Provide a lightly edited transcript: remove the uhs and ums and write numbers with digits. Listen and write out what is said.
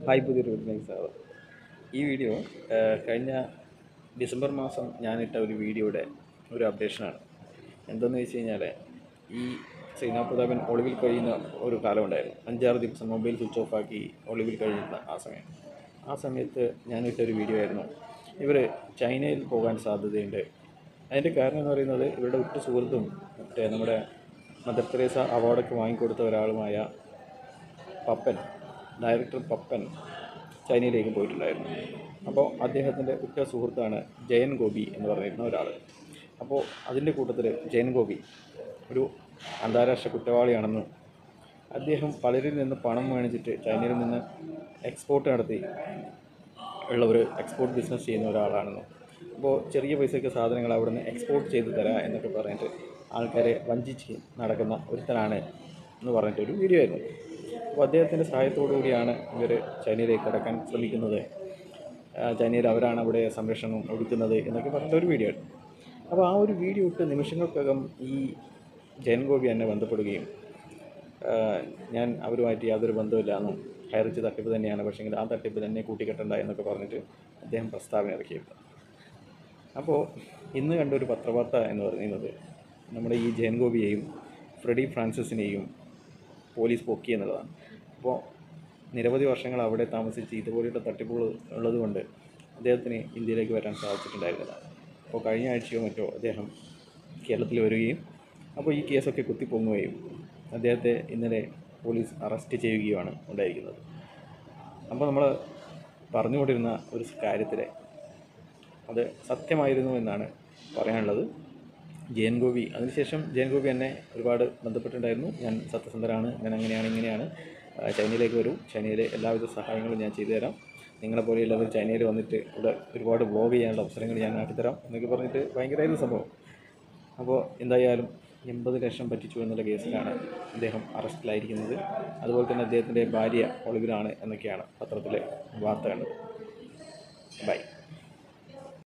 Hi പുതിയൊരു വീഡിയോയിലേക്ക് സ്വാഗതം. ഈ വീഡിയോ കഴിഞ്ഞ ഡിസംബർ മാസം ഞാനിട്ട ഒരു വീഡിയോയുടെ ഒരു അപ്ഡേഷനാണ്. എന്തെന്ന് വെച്ച് കഴിഞ്ഞാൽ, ഈ ശ്രീനാ പ്രതാപൻ ഒളിവിൽ കഴിയുന്ന ഒരു കാലമുണ്ടായിരുന്നു. 5-6 ദിവസം മൊബൈൽ സ്വിച്ച് ഓഫ് ആക്കി ഒളിവിൽ കഴിയുന്ന ആ സമയത്ത് ഞാനിട്ടൊരു വീഡിയോ ആയിരുന്നു, ഇവർ ചൈനയിൽ പോകാൻ സാധ്യതയുണ്ട്. അതിൻ്റെ കാരണം എന്ന് പറയുന്നത്, ഇവരുടെ ഉറ്റ സുഹൃത്തും നമ്മുടെ മദർ തെരേസ അവാർഡൊക്കെ വാങ്ങിക്കൊടുത്ത ഒരാളുമായ ഡയറക്ടർ പപ്പൻ ചൈനയിലേക്ക് പോയിട്ടുണ്ടായിരുന്നു. അപ്പോൾ അദ്ദേഹത്തിൻ്റെ ഉറ്റ സുഹൃത്താണ് ജയൻ ഗോപി എന്ന് പറയുന്ന ഒരാൾ. അപ്പോൾ അതിൻ്റെ കൂട്ടത്തിൽ ജയൻ ഗോപി ഒരു അന്താരാഷ്ട്ര കുറ്റവാളിയാണെന്നും അദ്ദേഹം പലരിൽ നിന്ന് പണം മേടിച്ചിട്ട് ചൈനയിൽ നിന്ന് എക്സ്പോർട്ട് നടത്തി ഉള്ള ഒരു എക്സ്പോർട്ട് ബിസിനസ് ചെയ്യുന്ന ഒരാളാണെന്നും, അപ്പോൾ ചെറിയ പൈസയ്ക്ക് സാധനങ്ങൾ അവിടെ നിന്ന് എക്സ്പോർട്ട് ചെയ്ത് തരാം എന്നൊക്കെ പറഞ്ഞിട്ട് ആൾക്കാരെ വഞ്ചിച്ച് നടക്കുന്ന ഒരുത്തനാണ് എന്ന് പറഞ്ഞിട്ടൊരു വീഡിയോ ആയിരുന്നു. അപ്പോൾ അദ്ദേഹത്തിൻ്റെ സഹായത്തോടു കൂടിയാണ് ഇവർ ചൈനയിലേക്ക് കടക്കാൻ ശ്രമിക്കുന്നത്, ചൈനയിൽ അവരാണ് അവിടെ സംരക്ഷണം ഒടുക്കുന്നത് എന്നൊക്കെ പറഞ്ഞിട്ടൊരു വീഡിയോ ആയിരുന്നു. അപ്പോൾ ആ ഒരു വീഡിയോ ഇട്ട് നിമിഷങ്ങൾക്കകം ഈ ജയൻ ഗോപി എന്നെ ബന്ധപ്പെടുകയും ഞാൻ അവരുമായിട്ട് യാതൊരു ബന്ധമില്ല എന്നും ഹൈറിച്ച് തട്ടിപ്പ് തന്നെയാണ്, പക്ഷേ ആ തട്ടിപ്പ് തന്നെ കൂട്ടിക്കെട്ടണ്ട എന്നൊക്കെ പറഞ്ഞിട്ട് അദ്ദേഹം പ്രസ്താവന ഇറക്കിയിരുന്നു. അപ്പോൾ ഇന്ന് കണ്ടൊരു പത്രവാർത്ത എന്ന് പറയുന്നത്, നമ്മുടെ ഈ ജയൻ ഗോപിയെയും ഫ്രെഡി ഫ്രാൻസിസിനെയും പോലീസ് പൊക്കി എന്നുള്ളതാണ്. അപ്പോൾ നിരവധി വർഷങ്ങൾ അവിടെ താമസിച്ച് ഇതുപോലെയുള്ള തട്ടിപ്പുകൾ ഉള്ളതുകൊണ്ട് അദ്ദേഹത്തിന് ഇന്ത്യയിലേക്ക് വരാൻ സാധിച്ചിട്ടുണ്ടായിരുന്നില്ല. അപ്പോൾ കഴിഞ്ഞ ആഴ്ചയോ മറ്റോ അദ്ദേഹം കേരളത്തിൽ വരികയും അപ്പോൾ ഈ കേസൊക്കെ കുത്തിപ്പൊങ്ങുകയും അദ്ദേഹത്തെ ഇന്നലെ പോലീസ് അറസ്റ്റ് ചെയ്യുകയുമാണ് ഉണ്ടായിരിക്കുന്നത്. അപ്പോൾ നമ്മൾ പറഞ്ഞുകൊണ്ടിരുന്ന ഒരു കാര്യത്തിൽ അത് സത്യമായിരുന്നു എന്നാണ് പറയാനുള്ളത്. ജയൻ ഗോപി, അതിനുശേഷം ജയൻ ഗോപി എന്നെ ഒരുപാട് ബന്ധപ്പെട്ടിട്ടുണ്ടായിരുന്നു. ഞാൻ സത്യസന്ധരാണ്, ഞാൻ അങ്ങനെയാണ് ഇങ്ങനെയാണ്, ചൈനയിലേക്ക് വരും, ചൈനയിലെ എല്ലാവിധ സഹായങ്ങളും ഞാൻ ചെയ്തു തരാം, നിങ്ങളെപ്പോലെയുള്ളവർ ചൈനയിൽ വന്നിട്ട് ഇവിടെ ഒരുപാട് വ്ലോഗ് ചെയ്യാനുള്ള അവസരങ്ങൾ ഞാൻ നാട്ടിത്തരാം എന്നൊക്കെ പറഞ്ഞിട്ട് ഭയങ്കരമായിരുന്നു സംഭവം. അപ്പോൾ എന്തായാലും 80 ലക്ഷം പറ്റിച്ചു എന്നുള്ള കേസിലാണ് അദ്ദേഹം അറസ്റ്റിലായിരിക്കുന്നത്. അതുപോലെ തന്നെ അദ്ദേഹത്തിൻ്റെ ഭാര്യ ഒളിവിലാണ് എന്നൊക്കെയാണ് പത്രത്തിലെ വാർത്ത കണ്ടത്. ബൈ.